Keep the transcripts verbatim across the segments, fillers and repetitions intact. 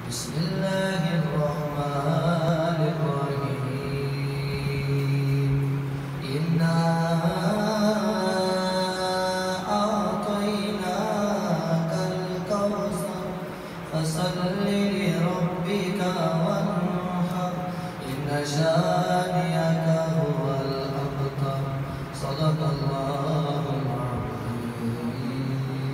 بسم الله الرحمن الرحيم إنا أعطيناك الكوثر فصل لربك وانحر إن شانئك هو الأبتر صدق الله العظيم.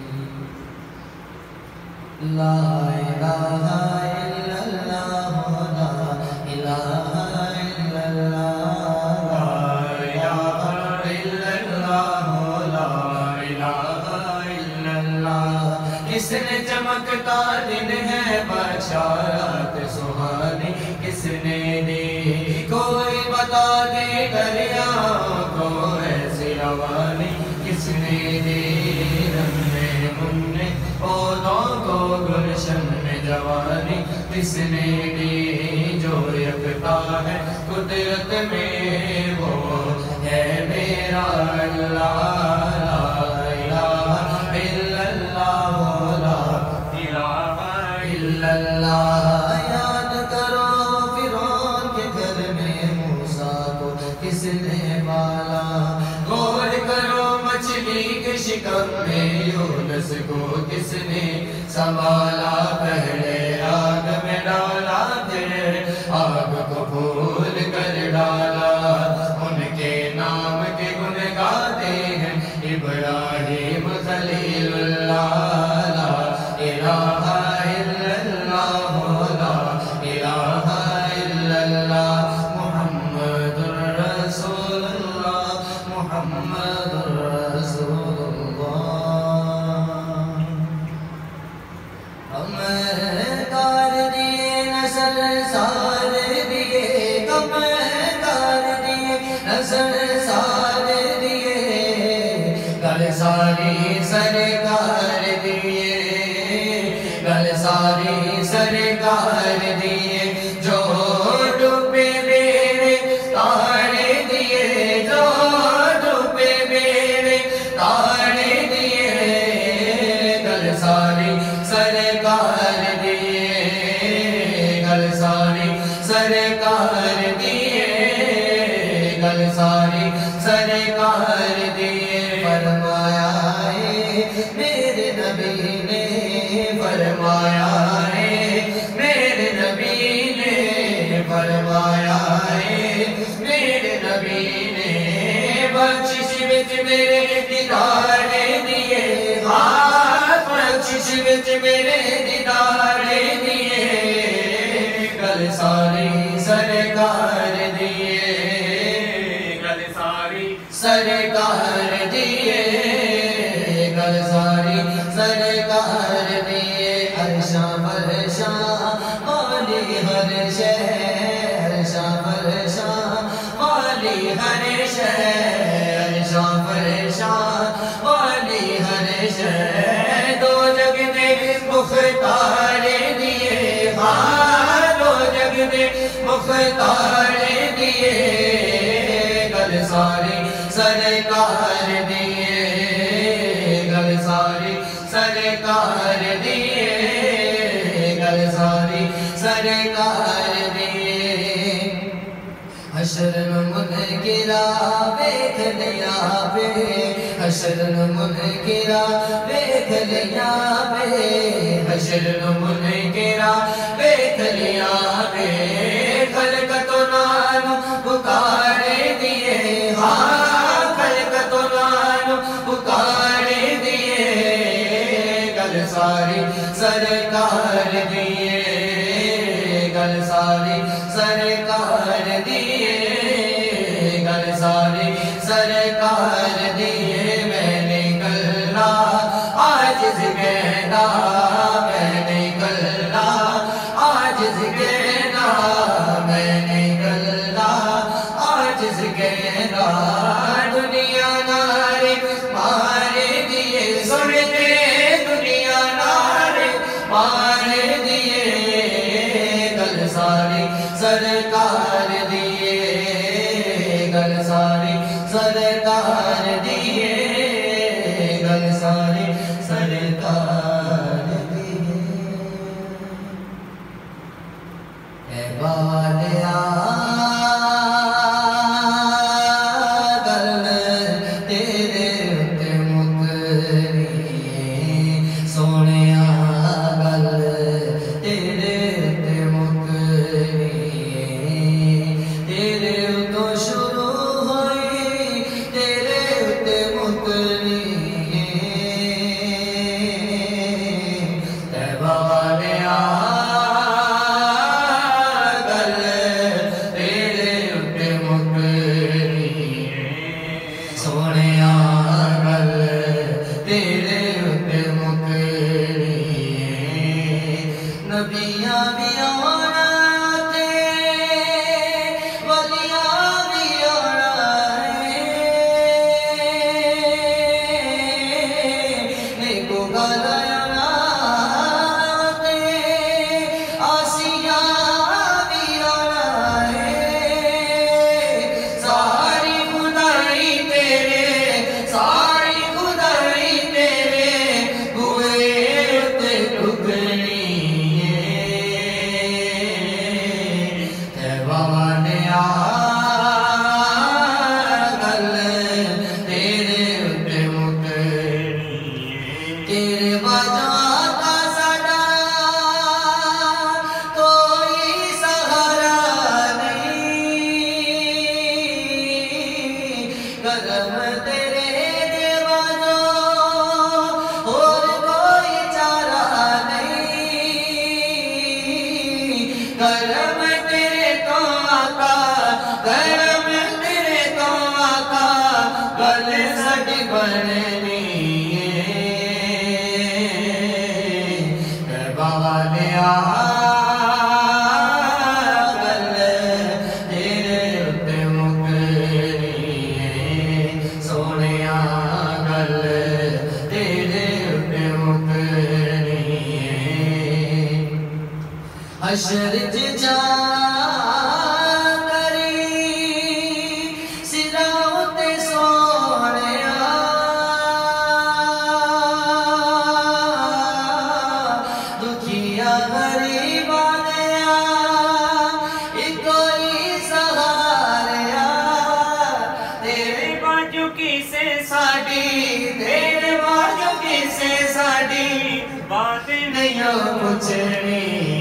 لا إله إلا الله لا إله إلا الله لا إله إلا الله لا إله إلا الله. کس نے چمکتا دن ہے بشارت سہانی کس نے دی کوئی بتا دے دریاؤں کو ایسی روانی کس نے دی رمنے مننے پودوں کو گلشن میں جوانی کس نے دی جو یکتا ہے قدرت میں وہ ہے میرا اللہ لا الہ الا اللہ لا الہ الا اللہ. یاد کرو فرعون کے گھر میں موسیٰ کو کس نے پالا غور کرو مچھلی کے شکم میں یونس کو کس نے سنبھالا پہلے آگ میں ڈالا پھر آگ کو پھول کر ڈالا ان کے نام کے گن گاتے ہیں ابراہیم خلیل اللہ لا الہ الا اللہ لا الہ الا اللہ محمد رسول اللہ محمد رسول اللہ. ہمیں کار دیے نسل سار دیے ہمیں کار دیے نسل سار دیے گل ساری سرکار دیے گل ساری سرکار دیے جو ڈوبے میرے تاڑے دیے جو ڈوبے میرے تاڑے دیے گل ساری سرکار دیے گل ساری سرکار دیے گل ساری سرکار دیے. فرمایا ہے میرے نبی نے فرمایا ہے میرے نبی نے فرمایا ہے میرے نبی نے بخشش وچ میرے دیدار دیے ہاں بخشش وچ میرے دیدار دیے گل ساری سرکار دیے گل ساری سرکار دیے گل ساری سرکار دیے. عرشاں فرشاں والی ہر شے عرشاں فرشاں والی ہر شے عرشاں فرشاں والی ہر شے دو جگ دے مختار دیے ہاں دو جگ دے مختار دیے گل ساری سرکار دیے گل ساری سرکار دیے گل ساری سرکار دیے. حشر منکرا ویکھ لیا وے حشر منکرا ویکھ لیا وے حشر منکرا ویکھ لیا وے خلقت نال پکارے دیے ہاں خلقت نال پکارے دیے گل ساری سرکار دیے گل ساری سرکار دیے گل ساری سرکار دیے. میں نے کلہ عاجز کہنا میں نے کلہ عاجز کہنا میں نے کلہ عاجز کہنا دنیا نارے مارے دیے سنتے دنیا نارے مارے دیے گل ساری سرکار دیے گل ساری سرکار دیے گل ساری سرکار دیے. بننی بابا لیا گل تیرے اتے مکرنی سونے گل تیرے اتے مکرنی حشر جا پوچھنی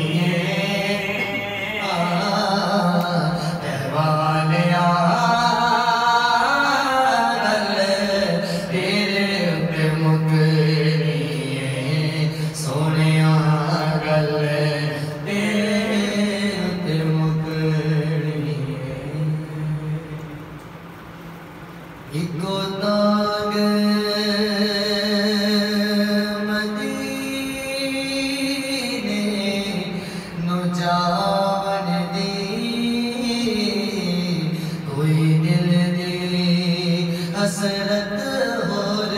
والیا گل تیرے اتے مکرنی سونے گل تیرے اتے مکرنی اکو داغ حسرت ہور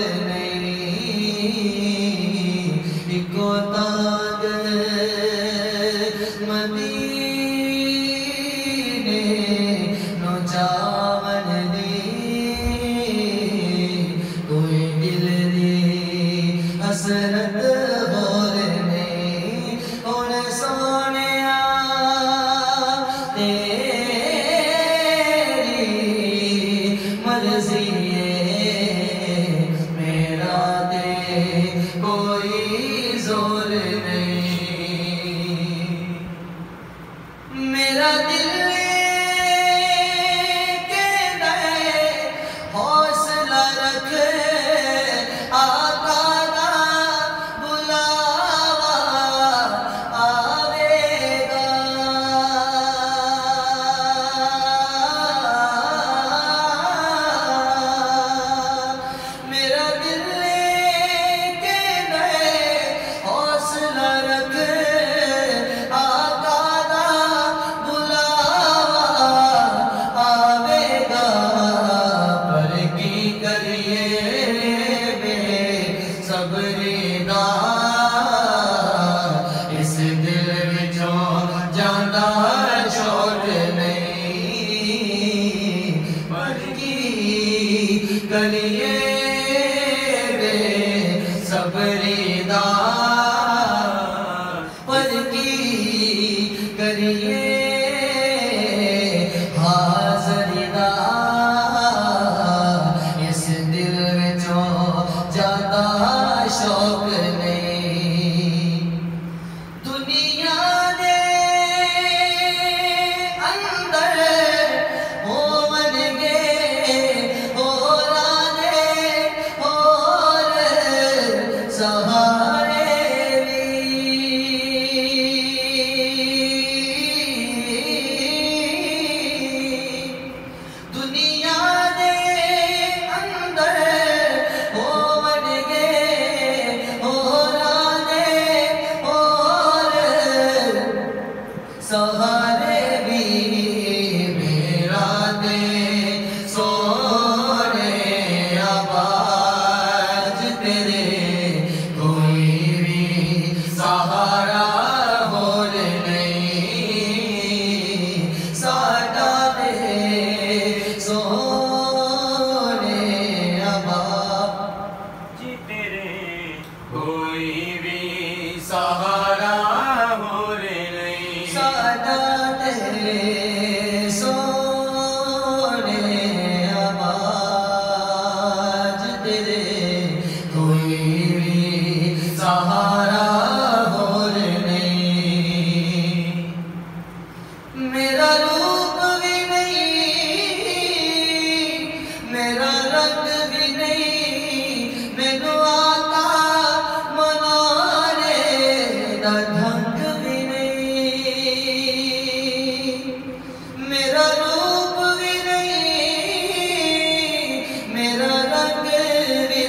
نہیں اکو داغ مدینے نو جاون دی کوئی دل دی حسرت ہور نہیں ہن سونیا تیری مرضی کوئی زور نہیں میرا دل کے دے حوصلہ رکھ آقا دا بلاوا آوے گا میرا دل اس دل وچوں جاندا چھوڑ نہیں پر کی کریے بے صبری دا پر کی کریے حاضری دا اس دل وچوں جاندا شوق نہیں دنیا دے اندر ہون گے ہورانے اور سہارے بھی دنیا دے اندر ہون گے سہارے بھی میرا دے سونے آواز تیرے کوئی بھی سہارا ہور نہیں ساڈا دے سونے آواز تیرے کوئی بھی سہارا ہور نہیں ساڈا تیرے سونے آواز تیرے کوئی بھی سہارا ہور نہیں میرا روپ بھی نہیں میرا رنگ بھی نہیں مینوں آقا منانے دا ڈھنگ بھی نہیں میرا روپ بھی نہیں میرا رنگ بھی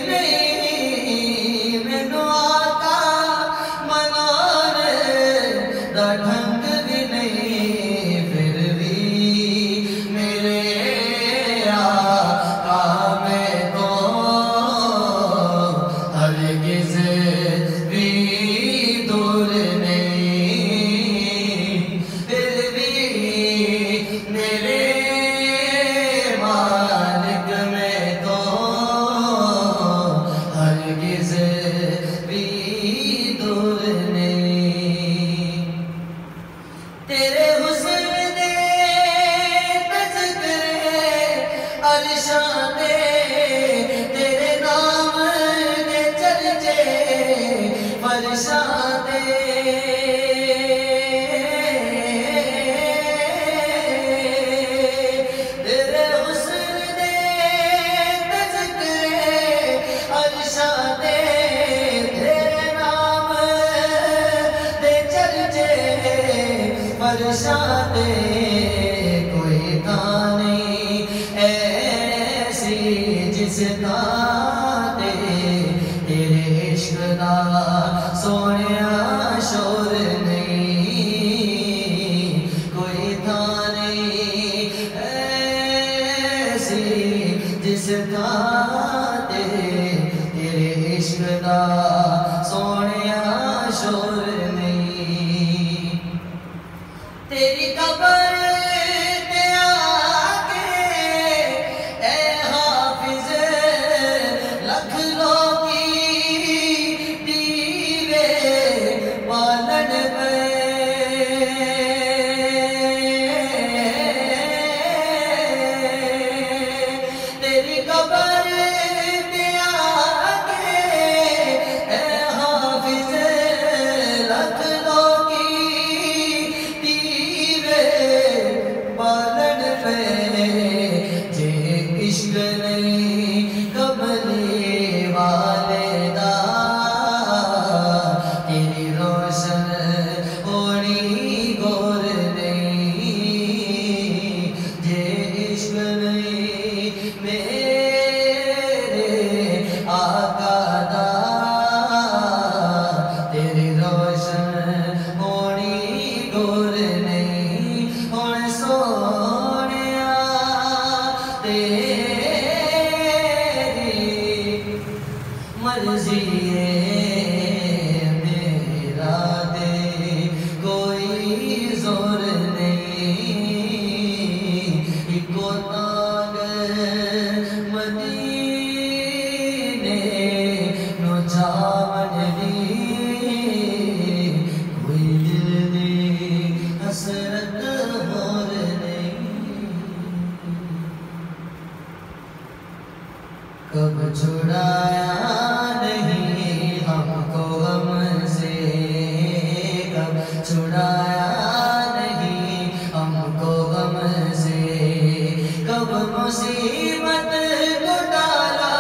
دے تیرے حسن دے تذکرے عرشا دے تیرے نام دے چرچے فرشا دے کوئی تھا نہیں ایسی جس کا تیرے عشق دا سونیا شور نہیں کوئی تھا نہیں ایسی جس کا تیرے عشق دا سونیا شور نہیں تیری قبر مرضی میرا دے کوئی زور نہیں ایکو تاگ مدینے نو جاون دی کوئی دل دی حسرت ہور نہیں کب چھڑایا چھڑایا نہیں ہم کو غم سے کب مصیبت کو ڈالا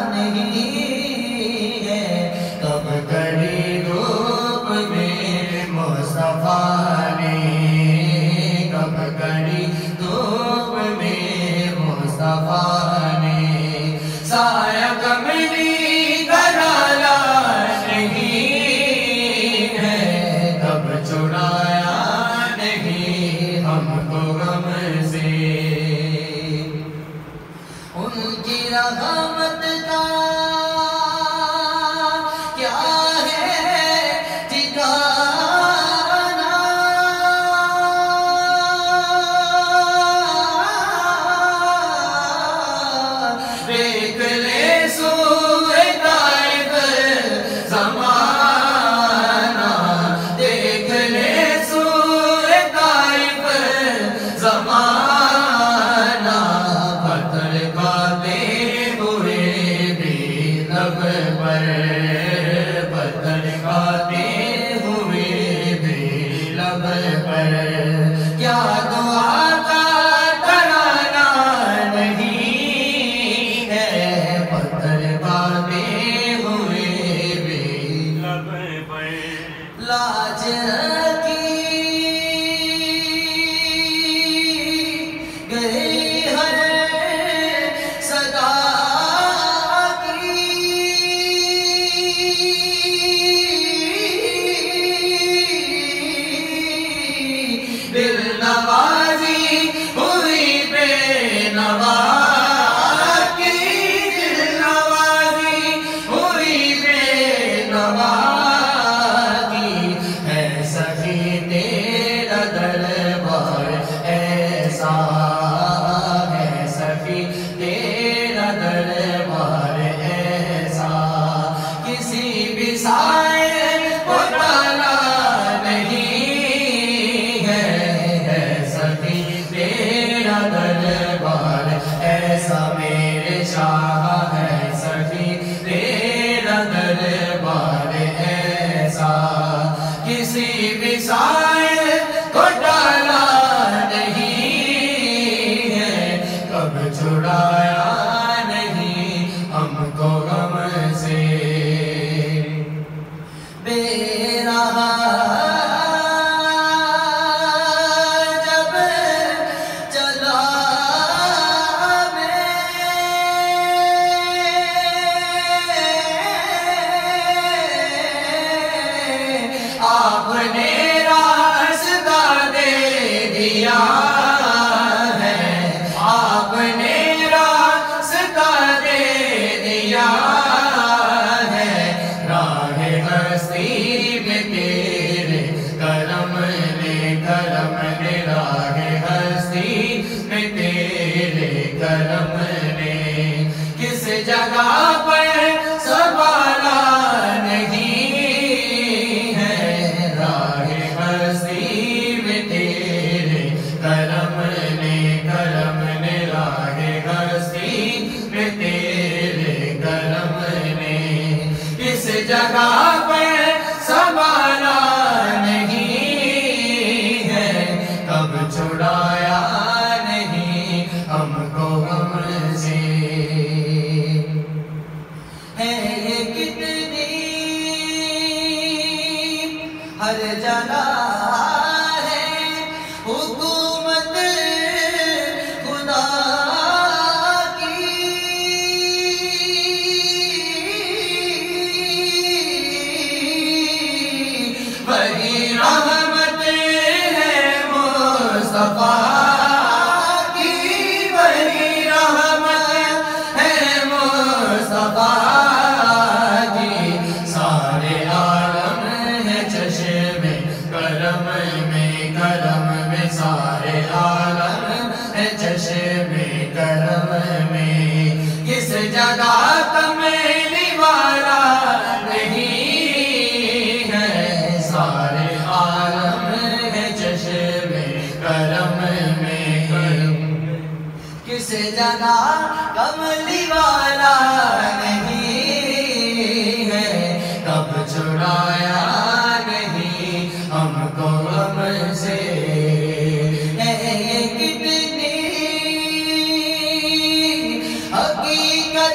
نہیں ہے کب کڑی دھوپ میں مصطفیٰ نے کب کڑی دھوپ میں مصطفیٰ نے سایہ کملی چھڑایا نہیں ہم کو غم سے ان کی رحمت کا کیا ہے ٹھکانہ دیکھ لے سوئے طائف زمانہ دیکھ لے سوئے طائف زمانہ پتھر کھاتے ہوئے بھی لب پر پتھر کھاتے ہوئے بھی لب پر کیا دعا کا ترانہ نہیں ہے پتھر کھاتے ہوئے بھی لب پر لاج کی گئی ہر صدا کی دل نوازی ہوئی بے نوا کی دل نوازی ہوئی بے نوا سخی کسی بھی سائے کو ڈالا نہیں ہے، کب چھڑایا نہیں ہم کو غم سے بے رہا جب چلا میں آپ نے راستہ دے دیا ہے، آپ نے راستہ دے دیا ہے، راہ ہستی میں تیرے کرم نے کرم نے راہ ہستی میں تیرے کرم نے کس جگہ پر سنبھالا نہیں ہے، راہ ہستی میں تیرے کرم نے کرم نے راہ ہستی میں تیرے کرم نے کس جگہ پر سنبھالا نہیں ہے، کب چھڑایا نہیں ہم کو غم سے ہے یہ کتنی ہر جگہ ہے حکومت خدا کی، وہی رحمت ہے مصطفیٰ کی، وہی رحمت ہے مصطفیٰ کی، سارے عالم ہے چشم کرم میں کرم میں، سارے عالم ہے چشم کرم میں، کس جگہ کمیلی والا نہیں ہے، سارے عالم ہے چشم کرم میں، کس جگہ کملی والا نہیں ہے، کب چھڑایا نہیں ہم کو غم سے ہے یہ کتنی حقیقت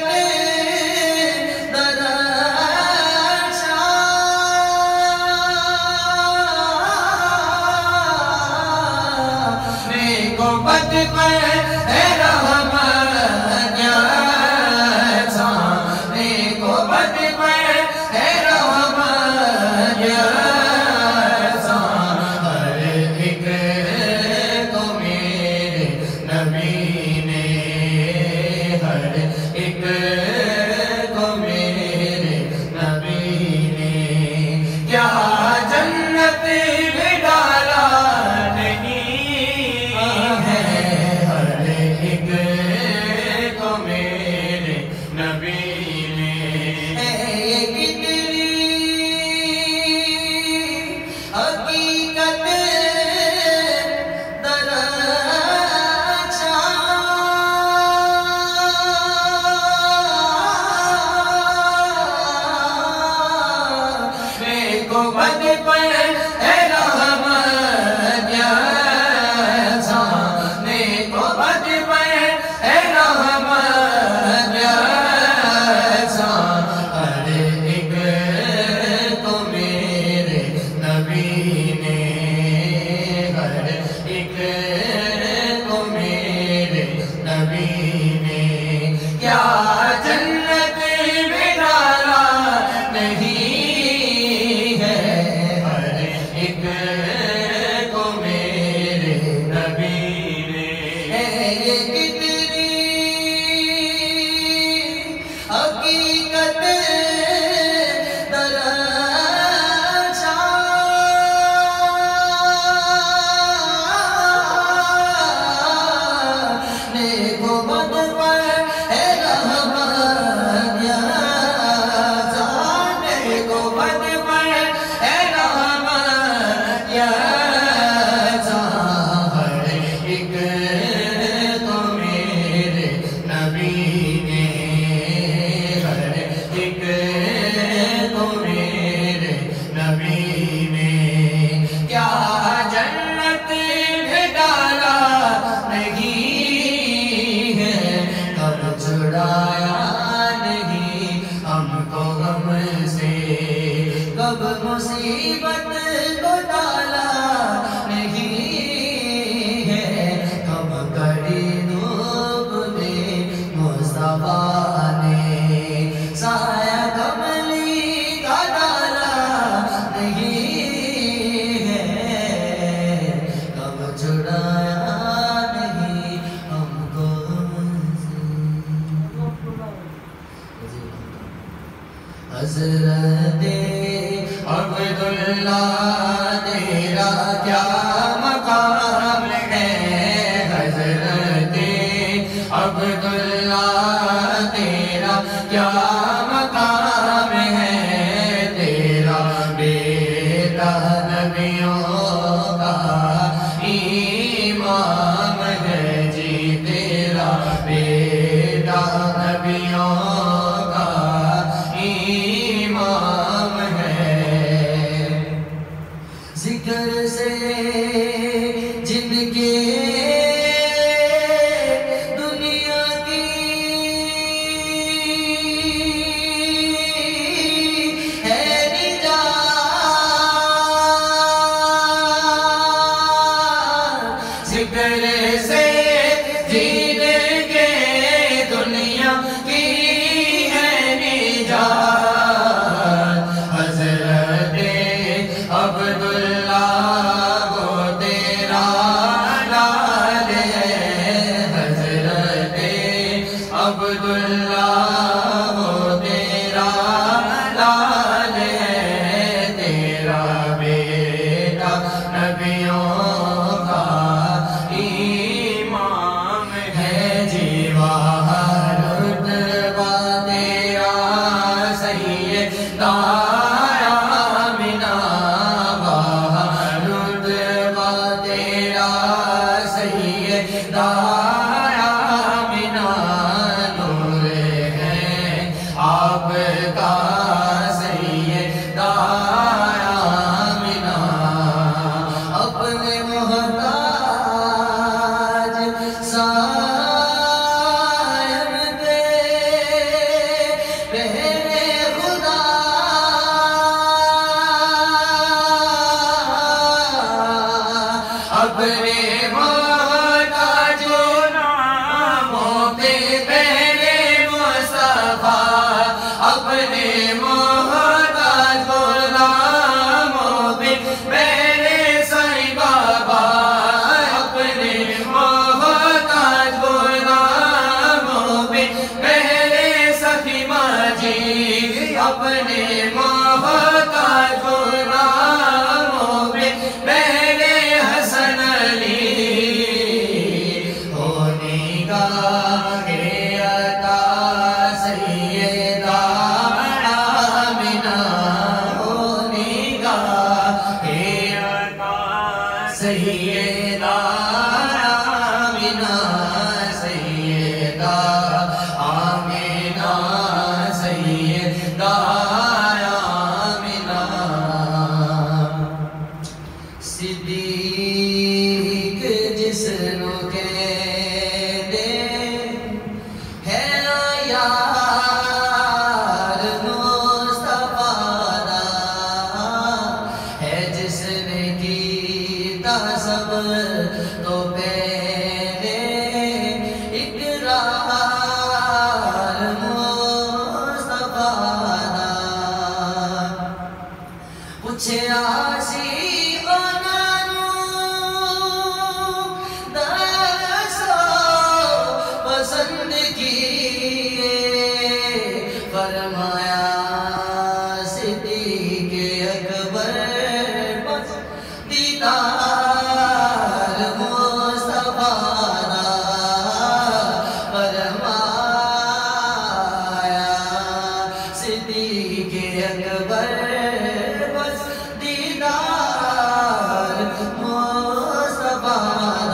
درشان نیک و بد پر ہے رحمت یکساں، نیک و بد پر ہے رحمت یکساں، ہر ایک کو میرے نبی نے، ہر ایک کو میرے نبی نے کیا جنت میں ڈالا نہیں ہے، ہر ایک کو میرے نبی نے یہ کتنی حقیقت درشان، نیک و بد پر ہے رحمت یکساں، نیک و بد پر ہے رحمت یکساں، ہر ایک کو میرے نبی نے، ہر ایک کو میرے نبی نے کیا جنت میں ڈالا نہیں ہے، ہر ایک عبداللہ تیرا کیا مقام ہے حضرت عبداللہ تیرا کیا مقام ہے تیرا بیٹا نبیوں کا امام ہے جی تیرا بیٹا نبیوں کا امام ہے ذکر سے جن کے دنیا کی ہے نجات ذکر سے جن کے دنیا کی ہے نجات حضرت عبداللہ وہ تیرا لال ہے حضرت عبداللہ وہ تیرا لال ہے تیرا بیٹا نبیوں کا امام ہے جیوا رتبہ تیرا سیدہ آپ کا سیدہ آمنہ اپنے محتاج صاحب دے پہلے خدا اپنے محتاج ناموں پہ پہلے مصطفیٰ اپنے محتاج غلاموں پہ میرے سائی بابا اپنے محتاج غلاموں پہ میرے سخی ماجی اپنے محتاج غلاموں پہ میرے حسن علی ہونی کا سیدہ آمنہ سیدہ آمنہ سیدہ آمنہ صدیق جس نو کہتے ہے یار مصطفیٰ دا ہے جس نے کی سب تو پہلے اقرار مصطفیٰ دا پوچھے آسی انہوں دسو پسند کیے فرمایا صدیق اکبر بس دیدار صدیق اکبر بس دیدار مصطفیٰ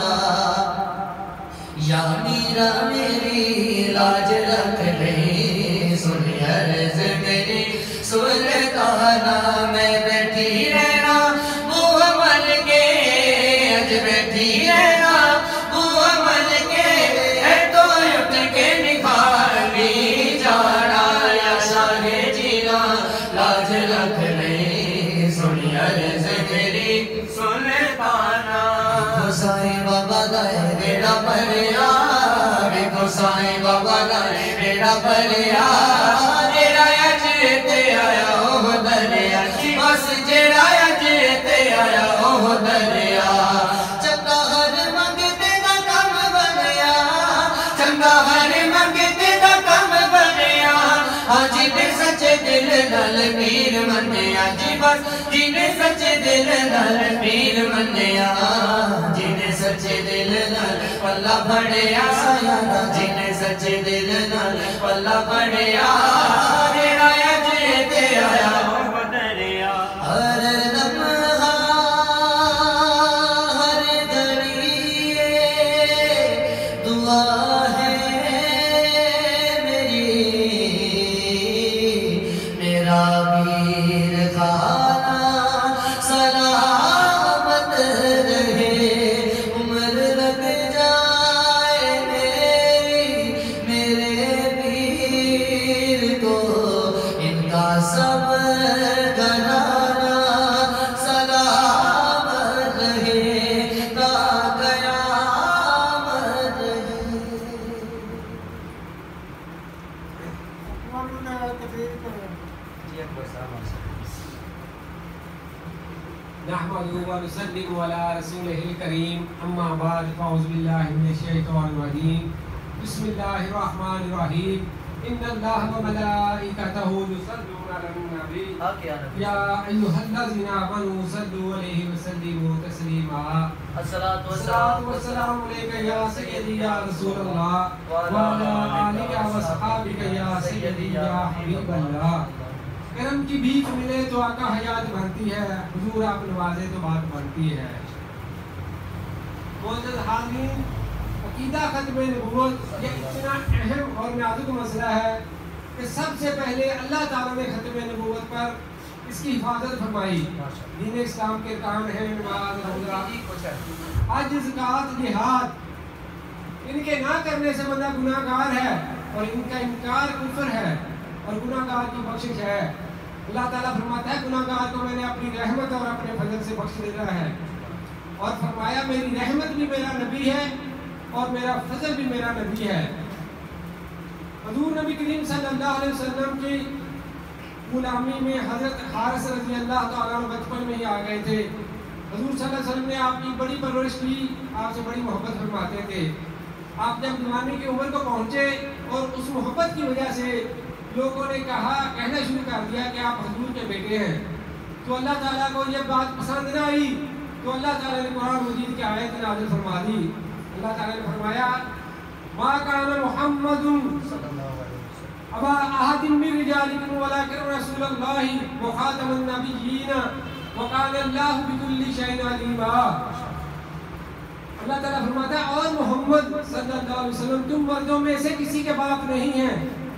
یا میرا میری لاج رکھ لے سن عرض میری سلطانہ میں بیٹھی رہنا وہ عمل کے اج بیٹھی رہنا وہ عمل کے ہے تو اٹھ کے نکھالی جانا یا شاہ جینا لاج رکھ لے سنی عرض میری سلطانہ گھسائی بابا دائے بیڑا پریا گھسائی بابا دائے بیڑا پریا جیڑا جیتے آیا اوہ دریا بس جیڑا جیتے آیا اوہ دریا چنگا ہر منگتے دا کم بنیا چنگا ہر منگتے دا کم بنیا حاجی دے سچے دل نال پیر منیا جی بس جنہیں سچے دل نال پیر منیا جنہیں سچے دل نال پلا پڑیا جنہیں سچے دل نال پلا پڑیا جڑا اجے تے آیا بدریا ہر لمحہ ہر گھڑی دعا ہے میری میرا پیر خانہ سلامت رہے عمر لگ جائے میری میرے پیر کو ان کا سب گھرانہ سلامت رہے تا قیامت رہے. نحمده ونسلم على رسوله الكريم اما بعد فاعوذ بالله من الشيطان الرجيم بسم الله الرحمن الرحيم ان الله وملائكته يصلون على النبي يا ايها الذين امنوا صلوا عليه وسلموا تسليما الصلاه والسلام عليك يا سيدي يا رسول الله وعلى آلك وصحابك يا سيدي يا حبيب الله. کرم کی بھیک ملے تو آقا حیات بنتی ہے، حضور آپ نوازے تو بات بنتی ہے. معزز حاضرین، عقیدہ ختم نبوت یہ اتنا اہم اور نازک مسئلہ ہے کہ سب سے پہلے اللہ تعالیٰ نے ختم نبوت پر اس کی حفاظت فرمائی. دین اسلام کے کام ہیں نماز، روزہ، حج، زکوٰۃ، جہاد. ان کے نہ کرنے سے بندہ گناہ گار ہے اور ان کا انکار کفر ہے اور گناہ گار کی بخشش ہے. اللہ تعالیٰ فرماتا ہے گناہ گار کو میں نے اپنی رحمت اور اپنے فضل سے بخش دینا ہے، اور فرمایا میری رحمت بھی میرا نبی ہے اور میرا فضل بھی میرا نبی ہے. حضور نبی کریم صلی اللہ علیہ وسلم کی غلامی میں حضرت حارث رضی اللہ تعالیٰ عنہ بچپن میں ہی آ گئے تھے. حضور صلی اللہ علیہ وسلم نے آپ کی بڑی پرورش کی، آپ سے بڑی محبت فرماتے تھے. آپ جب جوانی کی عمر کو پہنچے اور اس محبت کی وجہ سے لوگوں نے کہا کہنا شروع کر دیا کہ آپ حضور کے بیٹے ہیں، تو اللہ تعالیٰ کو یہ بات پسند نہ آئی تو اللہ تعالیٰ نے قرآن مجید کی آیت نازل فرما دی. اللہ تعالیٰ نے فرمایا ما کان محمد ابا احد من رجالکم ولکن رسول اللہ وخاتم النبیین وکان اللہ بکل شیء علیما. اللہ تعالیٰ فرماتا ہے اور محمد صلی اللہ علیہ وسلم تم مردوں میں سے کسی کے باپ نہیں ہیں،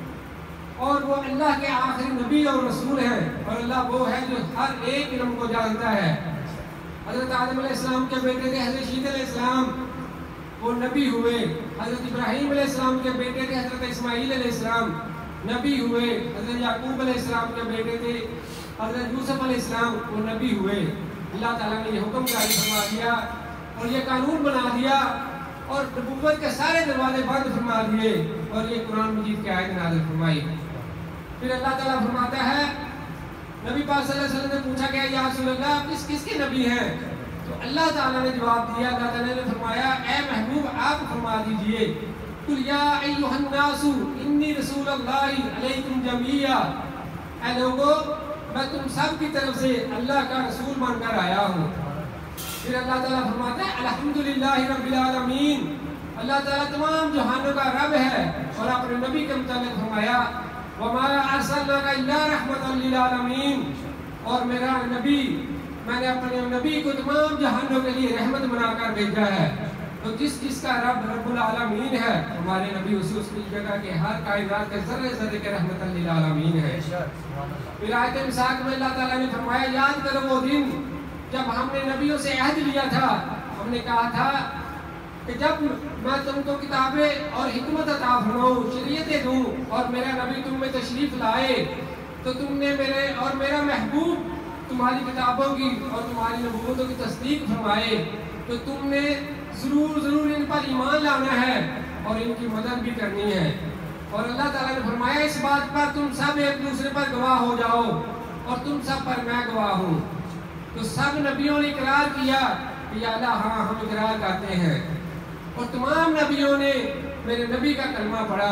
اور وہ اللہ کے آخری نبی اور رسول ہیں، اور اللہ وہ ہے جو ہر ایک علم کو جانتا ہے. حضرت آدم علیہ السلام کے بیٹے تھے حضرت شیت علیہ السلام، وہ نبی ہوئے. حضرت ابراہیم علیہ السلام کے بیٹے تھے حضرت اسماعیل علیہ السلام، نبی ہوئے. حضرت یعقوب علیہ السلام کے بیٹے تھے حضرت یوسف علیہ السلام، وہ نبی ہوئے. اللہ تعالیٰ نے یہ حکم جاری فرما دیا اور یہ قانون بنا دیا اور نبوت کے سارے دروازے بند فرما دیے اور یہ قرآن مجید کی آیت نازل فرمائی. پھر اللہ تعالیٰ فرماتا ہے نبی پاک صلی اللہ علیہ وسلم نے پوچھا کہ یا رسول اللہ آپ کس کس کے نبی ہیں؟ تو اللہ تعالیٰ نے جواب دیا. اللہ تعالیٰ نے فرمایا اے محبوب آپ فرما دیجئے قل یا ایھا الناس انی رسول اللہ علیکم جمیعا، اے لوگو میں تم سب کی طرف سے اللہ کا رسول بن کر آیا ہوں. پھر اللہ تعالیٰ فرماتا ہے الحمدللہ رب العالمین، اللہ تعالیٰ تمام جہانوں کا رب ہے. اور اپنے نبی کے متعلق فرمایا وَمَا أَرْسَلْنَاكَ إِلَّا رَحْمَةً لِلْعَالَمِينَ، اور میرا نبی میں نے اپنے نبی کو تمام جہانوں کے لیے رحمت بنا کر بھیجا ہے. تو جس جس کا رب رب العالمین ہے ہمارے نبی اسی اس کی جگہ کے ہر کائنات کے ذرے ذرے کے رحمت للعالمین ہے. پھر آیت مساق میں اللہ تعالیٰ نے فرمایا یاد کرو وہ دن جب ہم نے نبیوں سے عہد لیا تھا، ہم نے کہا تھا کہ جب میں تم کو کتابیں اور حکمت عطا فرماؤں، شریعتیں دوں اور میرا نبی تم میں تشریف لائے تو تم نے میرے اور میرا محبوب تمہاری کتابوں کی اور تمہاری نبوتوں کی تصدیق فرمائے تو تم نے ضرور ضرور ان پر ایمان لانا ہے اور ان کی مدد بھی کرنی ہے. اور اللہ تعالیٰ نے فرمایا اس بات پر تم سب ایک دوسرے پر گواہ ہو جاؤ اور تم سب پر میں گواہ ہوں. تو سب نبیوں نے اقرار کیا کہ یا اللہ ہاں ہم اقرار کرتے ہیں، اور تمام نبیوں نے میرے نبی کا کلمہ پڑھا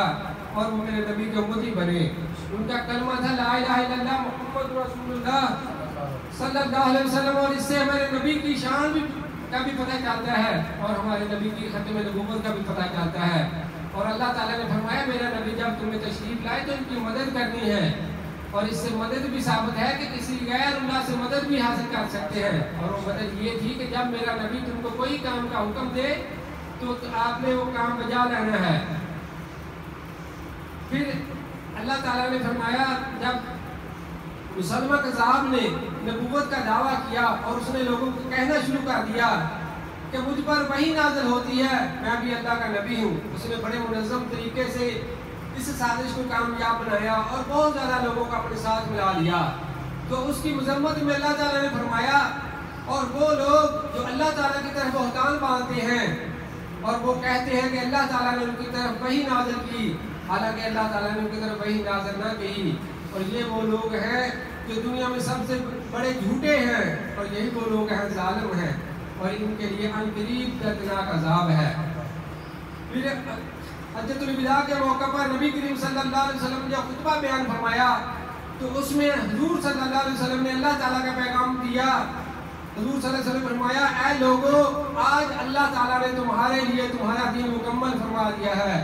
اور وہ میرے نبی کے امتی بنے. ان کا کلمہ تھا لا الہ الا اللہ محمد رسول اللہ صلی اللہ علیہ وسلم. اور اس سے ہمارے نبی کی شان بھی کا بھی پتہ چلتا ہے اور ہمارے نبی کی ختم نبوت کا بھی پتہ چلتا ہے. اور اللہ تعالیٰ نے فرمایا میرا نبی جب تمہیں تشریف لائے تو ان کی مدد کرنی ہے. اور اس سے مدد بھی ثابت ہے کہ کسی غیر اللہ سے مدد بھی حاصل کر سکتے ہیں. اور وہ مدد یہ تھی کہ جب میرا نبی تم کو کوئی کام کا حکم دے تو آپ نے وہ کام بجا لینا ہے. پھر اللہ تعالیٰ نے فرمایا جب مسلمہ کذاب نے نبوت کا دعویٰ کیا اور اس نے لوگوں کو کہنا شروع کر دیا کہ مجھ پر وحی نازل ہوتی ہے میں بھی اللہ کا نبی ہوں. اس نے بڑے منظم طریقے سے اس سازش کو کامیاب بنایا اور بہت زیادہ لوگوں کو اپنے ساتھ ملا لیا. تو اس کی مذمت میں اللہ تعالیٰ نے فرمایا اور وہ لوگ جو اللہ تعالیٰ کی طرف بہتان باندھتے ہیں اور وہ کہتے ہیں کہ اللہ تعالیٰ نے ان کی طرف وحی نازل کی حالانکہ اللہ تعالیٰ نے ان کی طرف وحی نازل نہ کی. اور یہ وہ لوگ ہیں جو دنیا میں سب سے بڑے جھوٹے ہیں اور یہی وہ لوگ ہیں ظالم ہیں اور ان کے لیے ان قریب دردناک عذاب ہے. پھر حجۃ الوداع کے موقع پر نبی کریم صلی اللہ علیہ وسلم نے خطبہ بیان فرمایا تو اس میں حضور صلی اللہ علیہ وسلم نے اللہ تعالیٰ کا پیغام دیا. حضور صلی اللہ علیہ وسلم نے فرمایا اے لوگو آج اللہ تعالیٰ نے تمہارے لیے تمہارا دین مکمل فرما دیا ہے.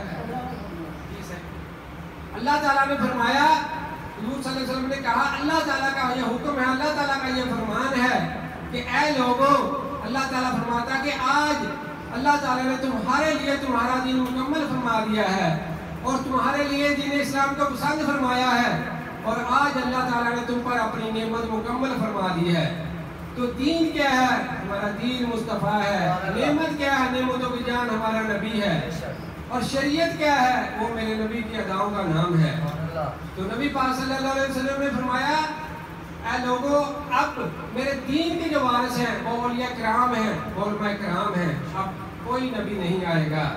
اللہ تعالیٰ نے فرمایا حضور صلی اللہ علیہ وسلم نے کہا اللہ تعالیٰ کا یہ حکم ہے اللہ تعالیٰ کا یہ فرمان ہے کہ اے لوگو اللہ تعالیٰ فرماتا کہ آج اللہ تعالیٰ نے تمہارے لیے تمہارا دین مکمل فرما دیا ہے اور تمہارے لیے دین اسلام کو پسند فرمایا ہے اور آج اللہ تعالیٰ نے تم پر اپنی نعمت مکمل فرما دی ہے. تو دین کیا ہے؟ ہمارا دین مصطفیٰ ہے. نعمت کیا ہے؟ نعمتوں کی جان ہمارا نبی ہے. اور شریعت کیا ہے؟ وہ میرے نبی کی اداؤں کا نام ہے. تو نبی پاک صلی اللہ علیہ وسلم نے فرمایا اے لوگو اب میرے دین کے جو وارث ہیں وہ اولیاء کرام ہیں علماء کرام ہیں. اب کوئی نبی نہیں آئے گا.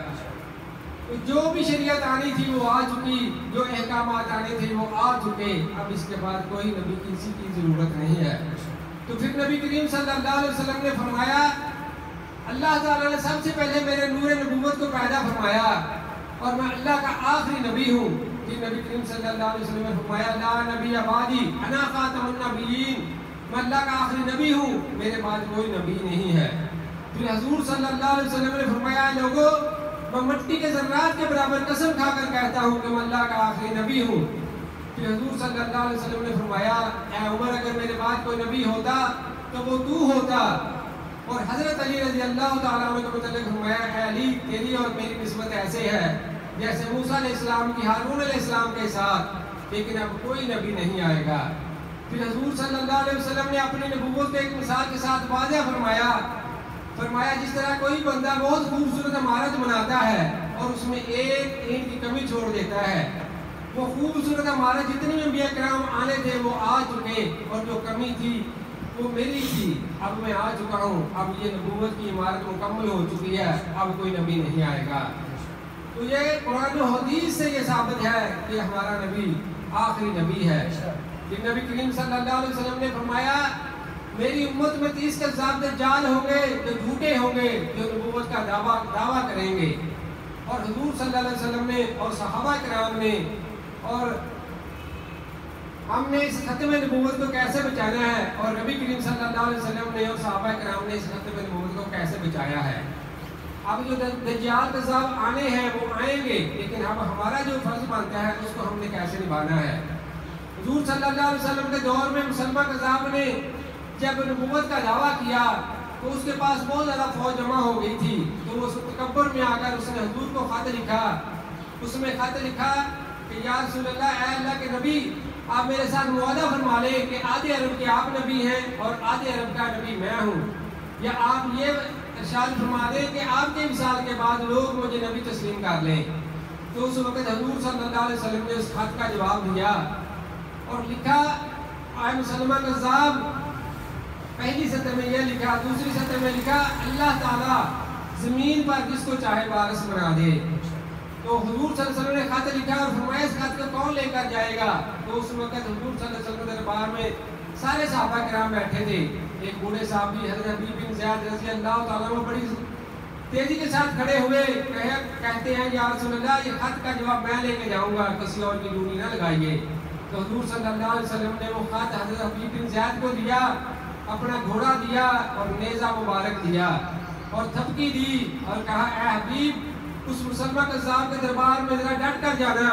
جو بھی شریعت آنی تھی وہ آ چکی جو احکامات آنے تھے وہ آ چکے. اب اس کے بعد کوئی نبی کسی کی ضرورت نہیں ہے. تو پھر نبی کریم صلی اللہ علیہ وسلم نے فرمایا اللہ تعالیٰ نے سب سے پہلے میرے نور نبوت کو پیدا فرمایا اور میں اللہ کا آخری نبی ہوں. پھر نبی کریم صلی اللہ علیہ وسلم نے فرمایا لا نبی بعدی انا خاتم النبیین میں اللہ کا آخری نبی ہوں میرے بعد کوئی نبی نہیں ہے. پھر حضور صلی اللہ علیہ وسلم نے فرمایا لوگو میں مٹی کے ذرات کے برابر قسم کھا کر کہتا ہوں کہ میں اللہ کا آخری نبی ہوں. پھر حضور صلی اللہ علیہ وسلم نے فرمایا اے عمر اگر میرے بعد کوئی نبی ہوتا تو وہ تو ہوتا. اور حضرت علی رضی اللہ تعالیٰ عنہ کو متعلق فرمایا اے علی تیری اور میری نسبت ایسے ہے جیسے موسیٰ علیہ السلام کی ہارون علیہ السلام کے ساتھ لیکن اب کوئی نبی نہیں آئے گا. پھر حضور صلی اللہ علیہ وسلم نے اپنی نبوت کو ایک مثال کے ساتھ واضح فرمایا فرمایا جس طرح کوئی بندہ بہت خوبصورت عمارت بناتا ہے اور اس میں ایک اینٹ کی کمی چھوڑ دیتا ہے وہ خوبصورت عمارت جتنی بھی انبیاء کرام آنے تھے وہ آ چکے اور جو کمی تھی وہ میری تھی اب میں آ چکا ہوں. اب یہ نبوت کی عمارت مکمل ہو چکی ہے اب کوئی نبی نہیں آئے گا. تو یہ قرآن و حدیث سے یہ ثابت ہے کہ ہمارا نبی آخری نبی ہے. کہ نبی کریم صلی اللہ علیہ وسلم نے فرمایا میری امت میں تیس کذاب دجال ہوں گے جو جھوٹے ہوں گے جو نبوت کا دعویٰ دعویٰ کریں گے. اور حضور صلی اللہ علیہ وسلم نے اور صحابہ کرام نے اور ہم نے اس ختم نبوت کو کیسے بچانا ہے اور نبی کریم صلی اللہ علیہ وسلم نے اور صحابہ کرام نے اس ختم نبوت کو کیسے بچایا ہے. اب جو دجال کذاب آنے ہیں وہ آئیں گے لیکن اب ہمارا جو فرض بنتا ہے اس کو ہم نے کیسے نبھانا ہے. حضور صلی اللہ علیہ وسلم کے دور میں مسلمہ کذاب نے جب نبوت کا دعویٰ کیا تو اس کے پاس بہت زیادہ فوج جمع ہو گئی تھی. تو وہ تکبر میں آ کر اس نے حضور کو خط لکھا. اس میں خط لکھا کہ یا رسول اللہ اے اللہ کے نبی آپ میرے ساتھ معاہدہ فرما لیں کہ آدھے عرب کے آپ نبی ہیں اور آدھے عرب کا نبی میں ہوں یا آپ یہ ارشاد فرما دیں کہ آپ کے وصال کے بعد لوگ مجھے نبی تسلیم کر لیں. تو اس وقت حضور صلی اللہ علیہ وسلم نے اس خط کا جواب دیا اور لکھا اے مسلمہ کذاب پہلی سطر میں یہ لکھا دوسری سطر میں لکھا اللہ تعالیٰ زمین پر جس کو چاہے وارث بنا دے. تو حضور صلی اللہ علیہ وسلم نے خط لکھا اور فرمایا اس خط کو کون لے کر جائے گا. تو اس وقت حضور صلی اللہ علیہ وسلم کے دربار میں سارے صحابہ کرام بیٹھے تھے. ایک بوڑھے صحابی حضرت حبیب بن زیاد رضی اللہ تعالیٰ عنہ بڑی تیزی کے ساتھ کھڑے ہوئے کہتے ہیں یا رسول اللہ یہ خط کا جواب میں لے کے جاؤں گا، کسی اور کی ڈوری نہ لگائیے۔ تو حضور صلی اللہ علیہ وسلم نے وہ خط حضرت حبیب بن زید کو دیا، اپنا گھوڑا دیا اور نیزہ مبارک دیا اور تھپکی دی اور کہا اے حبیب اس مسلمہ قذاب کے دربار میں ذرا ڈٹ کر جانا۔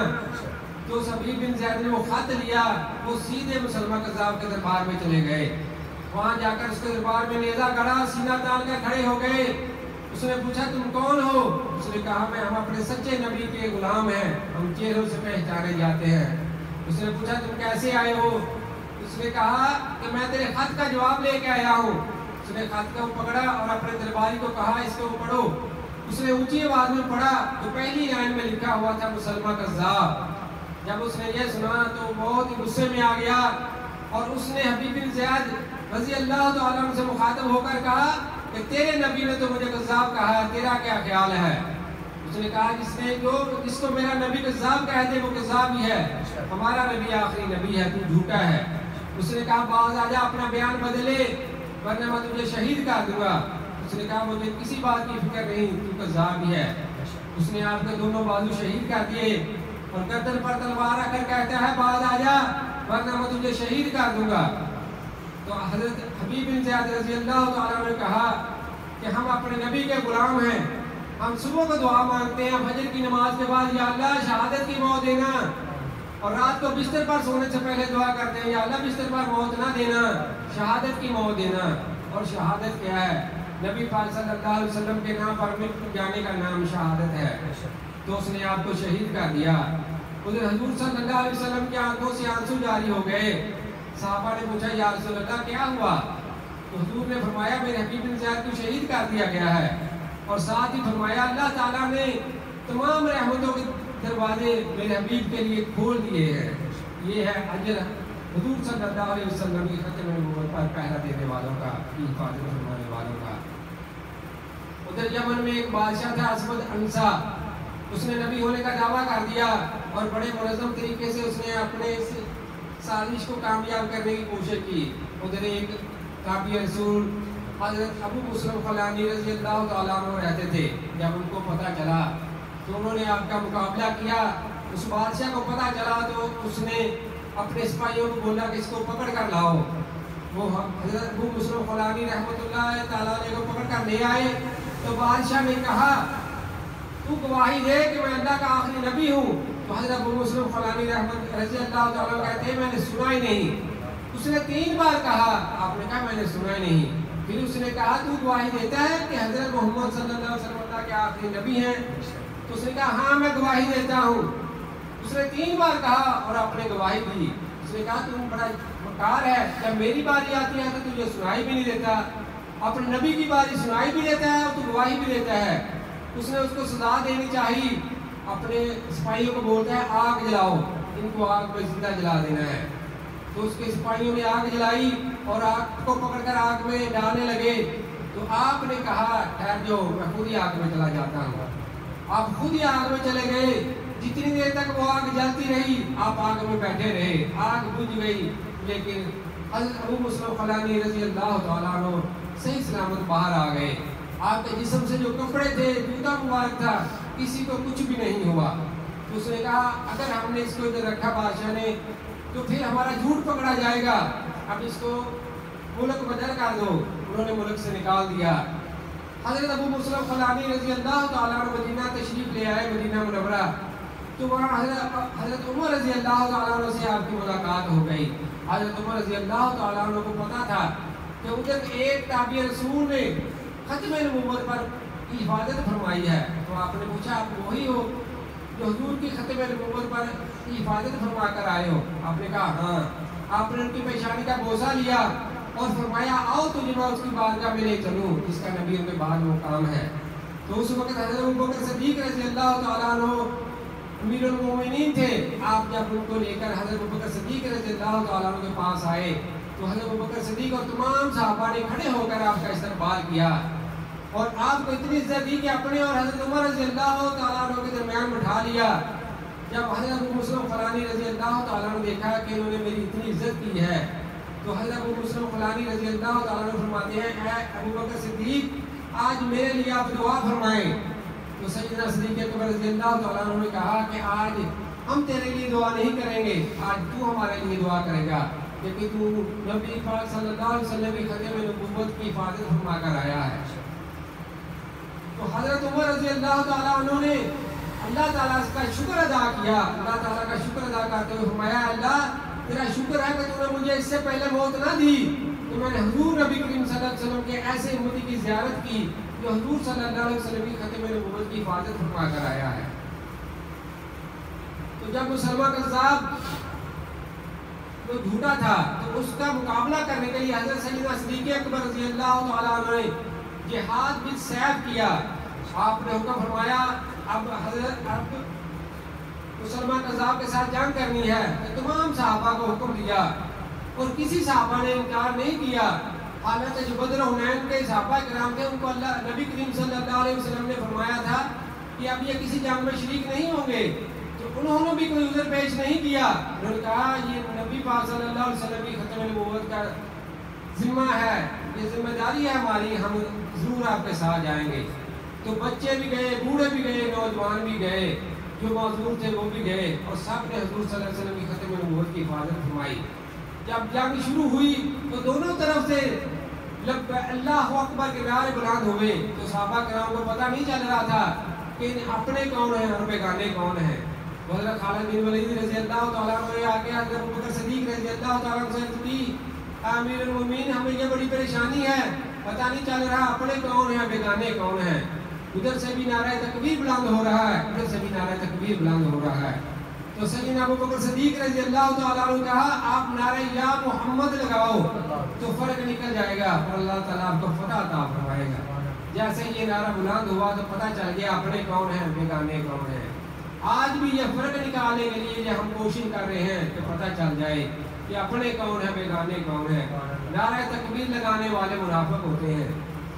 تو اس حبیب بن زید نے وہ خط لیا، وہ سیدھے مسلمہ قذاب کے دربار میں چلے گئے، وہاں جا کر اس کے دربار میں نیزہ گڑا، سینہ تان کر کھڑے ہو گئے۔ اس نے پوچھا تم کون ہو؟ اس نے کہا میں ہم اپنے سچے نبی کے غلام ہیں، ہم چہروں سے پہچانے جاتے ہیں۔ اس نے پوچھا تم کیسے آئے ہو؟ اس نے کہا کہ میں تیرے خط کا جواب لے کے آیا ہوں۔ اس نے خط کو پکڑا اور اپنے درباری کو کہا اس کو پڑھو۔ اس نے اونچی آواز میں پڑھا تو پہلی لائن میں لکھا ہوا تھا مسلمہ قذاب۔ جب اس نے یہ سنا تو بہت ہی غصے میں آ گیا اور اس نے حبیب بن زیاد رضی اللہ تعالیٰ عنہ سے مخاطب ہو کر کہا کہ تیرے نبی نے تو مجھے قذاب کہا ہے، تیرا کیا خیال ہے؟ اس نے کہا جس نے جو جس کو میرا نبی قذاب کہہ دے وہ قذاب ہی ہے، ہمارا نبی آخری نبی ہے، تو جھوٹا ہے۔ اس نے کہا باز آجا اپنا بیان بدلے ورنہ میں تجھے شہید کر دوں گا۔ اس نے کہا مجھے کسی بات کی فکر نہیں، تو قذاب ہی ہے۔ اس نے آپ کے دونوں بازو شہید کر دیے اور گردن پر تلوار رکھ کر کہتا ہے باز آجا ورنہ میں تجھے شہید کر دوں گا۔ تو حضرت حبیب بن زیاد رضی اللہ تعالیٰ نے کہا کہ ہم اپنے نبی کے غلام ہیں، ہم صبح کو دعا مانگتے ہیں فجر کی نماز کے بعد یا اللہ شہادت کی موت دینا، اور رات کو بستر پر سونے سے پہلے دعا کرتے ہیں یا اللہ بستر پر موت نہ دینا، شہادت کی موت دینا۔ اور شہادت کیا ہے؟ نبی پاک صلی اللہ علیہ وسلم کے نام پر مٹ جانے کا نام شہادت ہے۔ تو اس نے آپ کو شہید کر دیا۔ ادھر حضور صلی اللہ علیہ وسلم کی آنکھوں سے آنسو جاری ہو گئے۔ صحابہ نے پوچھا یا رسول اللہ کیا ہوا؟ تو حضور نے فرمایا میرے حبیب بن زیاد کو شہید کر دیا گیا ہے، اور ساتھ ہی فرمایا اللہ تعالیٰ نے تمام رحمتوں کے دروازے میرے حبیب کے لیے کھول دیے ہیں۔ یہ ہے اجر حضور صلی اللہ علیہ وسلم کی ختم نبوت پر پہرا دینے والوں کا، حفاظت فرمانے والوں کا۔ ادھر یمن میں ایک بادشاہ تھا اسود انصا، اس نے نبی ہونے کا دعویٰ کر دیا اور بڑے منظم طریقے سے اس نے اپنے اس سازش کو کامیاب کرنے کی کوشش کی۔ ادھر ایک تابعی رسول حضرت ابو مسلم خولانی رضی اللہ تعالیٰ عنہ رہتے تھے۔ جب ان کو پتہ چلا تو انہوں نے آپ کا مقابلہ کیا۔ اس بادشاہ کو پتہ چلا تو اس نے اپنے سپاہیوں کو بولا کہ اس کو پکڑ کر لاؤ۔ وہ حضرت ابو مسلم خولانی رحمۃ اللہ تعالیٰ علیہ کو پکڑ کر لے آئے تو بادشاہ نے کہا تو گواہی دے کہ میں اللہ کا آخری نبی ہوں۔ تو حضرت ابو مسلم خولانی رحمت رضی اللہ تعالیٰ کہتے ہیں میں نے سنا ہی نہیں۔ اس نے تین بار کہا، آپ نے کہا میں نے سنا ہی نہیں۔ پھر اس نے کہا تو گواہی دیتا ہے کہ حضرت محمد صلی اللہ علیہ وسلم اللہ کے آخری نبی ہیں؟ تو اس نے کہا ہاں میں گواہی دیتا ہوں۔ اس نے تین بار کہا اور آپ نے گواہی دی۔ اس نے کہا تم بڑا مکار ہے، جب میری باری آتی ہے تو تجھے سنائی بھی نہیں دیتا، اپنے نبی کی باری سنائی بھی دیتا ہے اور تو گواہی بھی دیتا ہے۔ اس نے اس کو سزا دینی چاہیے، اپنے سپاہیوں کو بولتا ہے آگ جلاؤ، ان کو آگ پہ زندہ جلا دینا ہے۔ تو اس کے سپاہیوں نے آگ جلائی اور آگ کو پکڑ کر آگ میں ڈالنے لگے۔ تو آپ نے کہا ٹھہر جاؤ میں خود ہی آگ میں چلا جاتا ہوں۔ آپ خود ہی آگ میں چلے گئے، جتنی دیر تک وہ آگ جلتی رہی آپ آگ میں بیٹھے رہے، آگ بجھ گئی، لیکن حضرت ابو مسلم خولانی رضی اللہ تعالیٰ عنہ صحیح سلامت باہر آ گئے۔ آپ کے جسم سے جو کپڑے تھے، جوتا مبارک تھا، کسی کو کچھ بھی نہیں ہوا۔ تو اس نے کہا اگر ہم نے اس کو ادھر رکھا بادشاہ نے تو پھر ہمارا جھوٹ پکڑا جائے گا، اب اس کو ملک بدل کر دو۔ انہوں نے ملک سے نکال دیا۔ حضرت ابو مسلم خولانی رضی اللہ تعالیٰ عنہ مدینہ تشریف لے آئے، مدینہ منورہ، تو وہاں حضرت حضرت عمر رضی اللہ تعالیٰ عنہ سے آپ کی ملاقات ہو گئی۔ حضرت عمر رضی اللہ تعالیٰ عنہ کو پتا تھا کہ ادھر ایک تابعی رسول نے ختم نبوت پر حفاظت فرمائی ہے۔ تو آپ نے پوچھا آپ وہی ہو جو حضور کی ختم نبوت پر حفاظت فرما کر آئے ہو؟ آپ نے کہا ہاں۔ آپ نے ان کی پیشانی کا بوسہ لیا اور فرمایا آؤ تو میں اس کی بارگاہ میں لے چلوں جس کا نبی ان کے بعد مقام ہے۔ تو اس وقت حضرت ابوبکر صدیق رضی اللہ تعالیٰ عنہ امیر المومنین تھے۔ آپ جب ان کو لے کر حضرت ابوبکر صدیق رضی اللہ تعالیٰ عنہ کے پاس آئے تو حضرت ابوبکر صدیق اور تمام صحابہ نے کھڑے ہو کر آپ کا استقبال کیا اور آپ کو اتنی عزت دی کہ اپنے اور حضرت عمر رضی اللہ تعالیٰ عنہ کے درمیان بٹھا لیا۔ جب حضرت ابو مسلم خولانی رضی اللہ تعالیٰ عنہ نے دیکھا کہ انہوں نے میری اتنی عزت کی ہے تو حضرت ابو مسلم خولانی رضی اللہ تعالیٰ عنہ فرماتے ہیں اے ابوبکر صدیق آج میرے لیے آپ دعا فرمائیں. تو سیدنا صدیق اکبر رضی اللہ تعالیٰ عنہ نے کہا کہ آج ہم تیرے لیے دعا نہیں کریں گے، آج تو ہمارے لیے دعا کرے گا، کیونکہ تو نبی پاک صلی اللہ علیہ وسلم کی ختم نبوت کی حفاظت فرما کر آیا ہے. تو حضرت عمر رضی اللہ تعالیٰ عنہ نے اللہ تعالیٰ کا شکر ادا کیا. اللہ تعالیٰ کا شکر ادا کرتے ہوئے فرمایا اللہ تیرا شکر ہے کہ تو نے مجھے اس سے پہلے موت نہ دی، تو میں نے حضور نبی کریم صلی اللہ علیہ وسلم کے ایسے امتی کی زیارت کی جو حضور صلی اللہ علیہ وسلم کی ختم نبوت کی حفاظت فرما کر آیا ہے. تو جب مسلمہ کذاب وہ جھوٹا تھا تو اس کا مقابلہ کرنے کے لیے حضرت سیدنا صدیق اکبر رضی اللہ تعالیٰ عنہ نے جہاد بالسیف کیا. آپ نے حکم فرمایا اب حضرت اب مسلمان کذاب کے ساتھ جنگ کرنی ہے. تو تمام صحابہ کو حکم دیا اور کسی صحابہ نے انکار نہیں کیا. حالانکہ جو بدر و حنین کے صحابہ کرام تھے ان کو اللہ نبی کریم صلی اللہ علیہ وسلم نے فرمایا تھا کہ اب یہ کسی جنگ میں شریک نہیں ہوں گے، تو انہوں نے بھی کوئی عذر پیش نہیں کیا. انہوں نے کہا یہ نبی پاک صلی اللہ علیہ وسلم کی ختم نبوت کا ذمہ ہے، یہ ذمہ داری ہے ہماری، ہم ضرور آپ کے ساتھ جائیں گے. تو بچے بھی گئے، بوڑھے بھی گئے، نوجوان بھی گئے، جو معذور تھے وہ بھی گئے، اور سب نے حضور صلی اللہ علیہ وسلم کی ختم نبوت کی حفاظت فرمائی. جب جنگ شروع ہوئی تو دونوں طرف سے لب اللہ اکبر کے نعرے بلند ہوئے. تو صحابہ کرام کو پتہ نہیں چل رہا تھا کہ اپنے کون ہیں اور بیگانے کون ہیں. حضرت خالد بن ولید رضی اللہ تعالیٰ عنہ نے آگے حضرت ابوبکر صدیق رضی اللہ تعالیٰ عنہ سے کی امیر المومنین ہمیں یہ بڑی پریشانی ہے، پتہ نہیں چل رہا اپنے کون ہیں بیگانے کون ہیں. ادھر سے بھی نعرہ تکبیر بلند ہو رہا ہے، ادھر سے بھی نعرہ تکبیر بلند ہو رہا ہے. تو سیدنا ابوبکر صدیق رضی اللہ تعالیٰ عنہ نے کہا آپ نعرہ یا محمد لگاؤ تو فرق نکل جائے گا اور اللہ تعالیٰ آپ کو فتح عطا فرمائے گا. جیسے یہ نعرہ بلند ہوا تو پتہ چل گیا اپنے کون ہیں بیگانے کون ہیں. آج بھی یہ فرق نکالنے کے لیے جو ہم کوشش کر رہے ہیں کہ پتہ چل جائے کہ اپنے کون ہیں بیگانے کون ہیں. نعرہ تکبیر لگانے والے منافق ہوتے ہیں.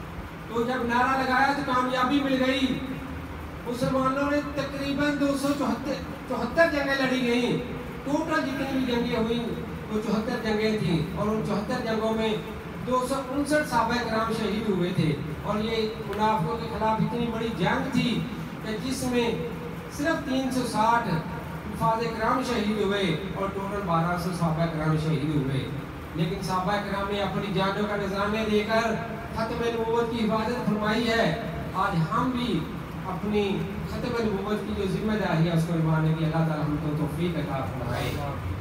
تو جب نعرہ لگایا تو کامیابی مل گئی. مسلمانوں نے تقریباً دو سو چوہتر چوہتر جنگیں لڑی گئیں. ٹوٹل جتنی بھی جنگیں ہوئیں وہ چوہتر جنگیں تھیں، اور ان چوہتر جنگوں میں دو سو انسٹھ صحابہ کرام شہید ہوئے تھے. اور یہ منافقوں کے خلاف اتنی بڑی جنگ تھی کہ جس میں صرف تین سو ساٹھ حفاظ کرام شہید ہوئے اور ٹوٹل بارہ سو صحابہ کرام شہید ہوئے. لیکن صحابہ کرام نے اپنی جانوں کا نذرانے دے کر ختم نبوت کی حفاظت فرمائی ہے. آج ہم بھی اپنی ختم نبوت کی جو ذمہ داری ہے اس کو نبھانے کی اللہ تعالیٰ ہم کو توفیق عطا فرمائے.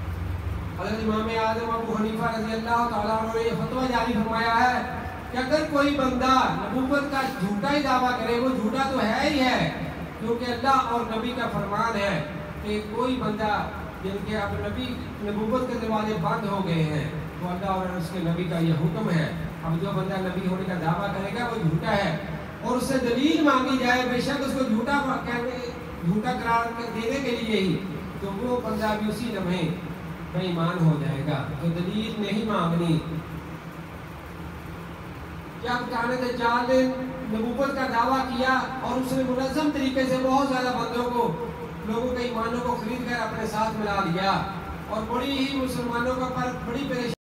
حضرت امام اعظم ابو حنیفہ رضی اللہ تعالیٰ عنہ نے یہ فتویٰ جاری فرمایا ہے کہ اگر کوئی بندہ نبوت کا جھوٹا ہی دعویٰ کرے، وہ جھوٹا تو ہے ہی ہے، کیونکہ اللہ اور نبی کا فرمان ہے کہ کوئی بندہ جن کے اب نبی نبوت کے دروازے بند ہو گئے ہیں تو اللہ اور اس کے نبی کا یہ حکم ہے اب جو بندہ نبی ہونے کا دعویٰ کرے گا وہ جھوٹا ہے، اور اس سے دلیل مانگی جائے بے شک اس کو جھوٹا کہنے جھوٹا قرار دینے کے لیے ہی، تو وہ بندہ بھی اسی لمحے بے ایمان ہو جائے گا. تو دلیل نہیں مانگنی. جب کان دجال نے نبوت کا دعویٰ کیا اور اس نے منظم طریقے سے بہت زیادہ بندوں کو لوگوں کے ایمانوں کو خرید کر اپنے ساتھ ملا لیا اور بڑی ہی مسلمانوں کا پر بڑی پریشانی